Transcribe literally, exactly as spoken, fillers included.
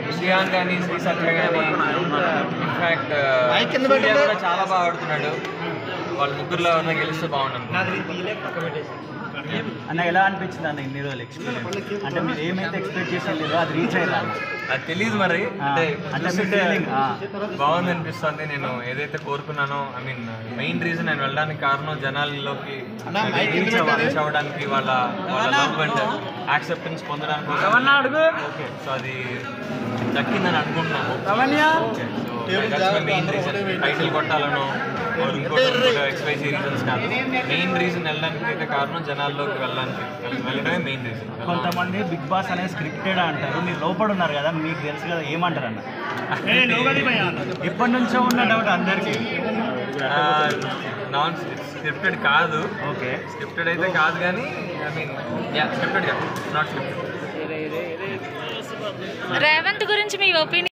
శ్రీయాన్ కానీ శ్రీ సత్య కానీ ఇన్ఫాక్ట్ కూడా చాలా బాగా ఆడుతున్నాడు. వాళ్ళ ముగ్గురులో ఎవరైనా గెలిస్తే బాగుంటుంది. అన్న ఎలా అనిపించింది అన్న ఇన్ని రోజులు ఎక్స్పీరియన్స్? అంటే మీరు ఏమైతే ఎక్స్పెక్ట్ చేసేది అది రీచ్ అయ్యారా? అది తెలియదు మరి, అంటే బాగుంది అనిపిస్తుంది. నేను ఏదైతే కోరుకున్నానో, ఐ మీన్ మెయిన్ రీజన్ నేను వెళ్ళడానికి కారణం జనాల్లోకి రీచ్ అవ్వడానికి, వాళ్ళ వాళ్ళ లవ్ అండ్ యాక్సెప్టెన్స్ పొందడానికి. ఓకే, సో అది దక్కిందని అనుకుంటున్నాను. మెయిన్ రీజన్ టైటిల్ కొట్టాలను ఎక్స్పైసీ రీజన్స్ కాదు. మెయిన్ రీజన్ వెళ్ళడానికి అయితే కారణం జనాల్లోకి వెళ్ళడానికి వెళ్ళడమే మెయిన్ రీజన్. కొంతమంది బిగ్ బాస్ అనేది స్క్రిప్టెడ్ అంటారు, మీరు లోపల ఉన్నారు కదా, మీకు తెలుసు కదా, ఏమంటారు అన్న? ఇప్పటి నుంచో ఉన్న డౌట్ అందరికీ. నాన్ స్క్రిప్టెడ్ కాదు. ఓకే, స్క్రిప్టెడ్ అయితే కాదు కానీ ఐ మీన్ యా స్క్రిప్టెడ్ కాదు, నాట్ స్క్రిప్టెడ్. రేవంత్ గురించి మీ ఒపీనియన్?